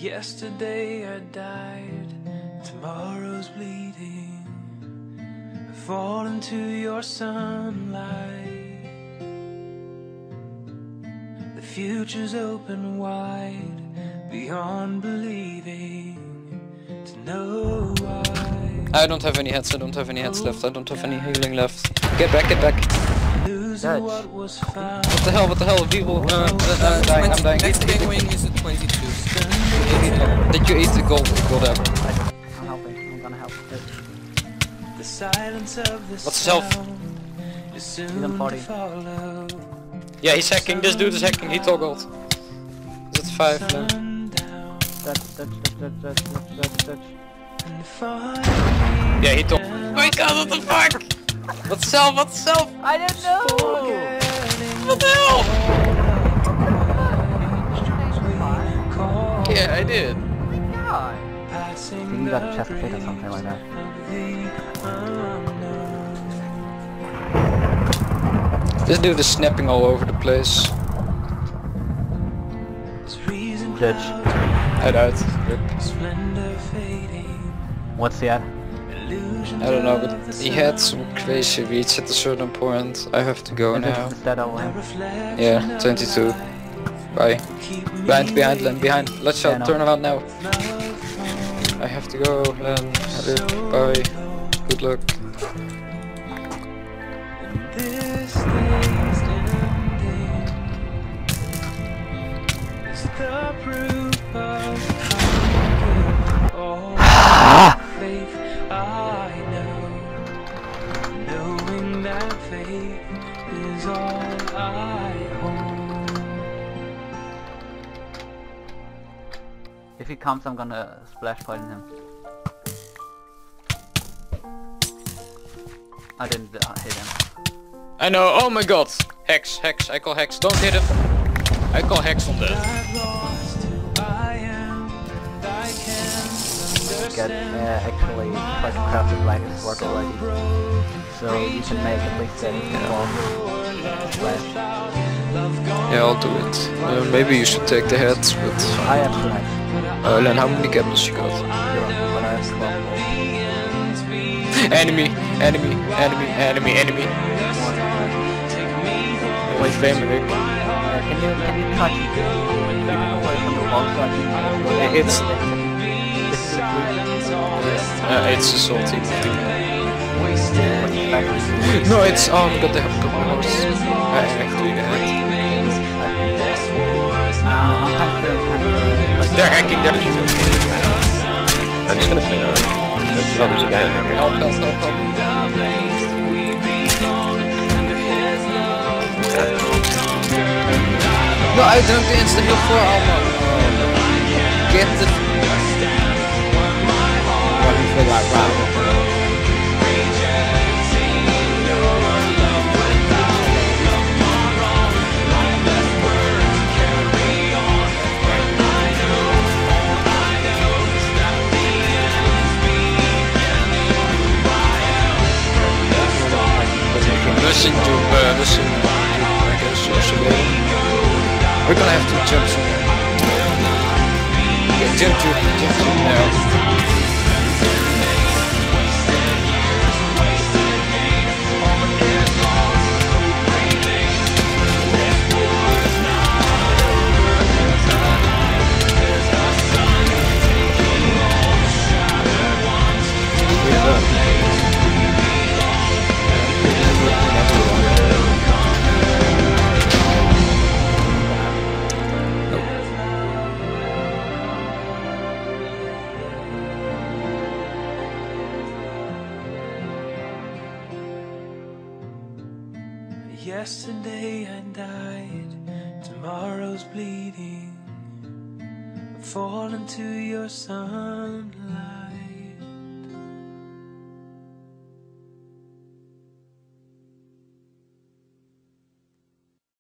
Yesterday I died, tomorrow's bleeding. I fall into your sunlight. The future's open wide, beyond believing to know why. I don't have any heads, I don't have any heads left, I don't have any healing left. Get back, get back. Losing what was found. What the hell, people? I'm dying. Next big wing is at 22. Did you eat the gold apple? I'm helping, I'm gonna help. The silence of the What's his health? He's on 40. Yeah, he's hacking, this dude is hacking, he toggled. Is it 5 now? Touch. Yeah, he toggled. Oh my god, what the fuck? What's self? I don't know! What the hell? Yeah, I did. God. I think you got a chest plate or something like that. This dude is snapping all over the place. Judge. I died. Rip. What's he at? I don't know, but he had some crazy reach at a certain point. I have to go now. Instead of Yeah, 22. Bye. Behind, Len, behind. Let's shot, no. turn around now. I have to go, Len. Rip. Bye. Good luck. This day's ending is the proof of all faith I know, knowing that faith is all I hold. If he comes, I'm gonna splash poison him. I didn't hit him. I know, oh my god! Hex, I call Hex. Don't hit him. I call Hex on that. I've lost who I am, and I can't Get understand. actually try to craft it like it's work already. So you can make at least 74 splash. Yeah, I'll do it. Maybe you should take the heads, but... I have 2 heads. Len, how many gaps you got? 0, but I have 12 more. Enemy. Wait, family. Can you touch keep it away from the wall so I can It's a salty thing. No, it's got the powers. Actually, the head. They're hacking. I'm just gonna say no. Oh, there's a guy in there. Help. No, I don't insta heal for Alma. Get the... What you feel like, wow. Listen to I guess also. We're gonna have to jump somewhere. Okay, jump to now. Yesterday I died, tomorrow's bleeding. I fall into your sunlight.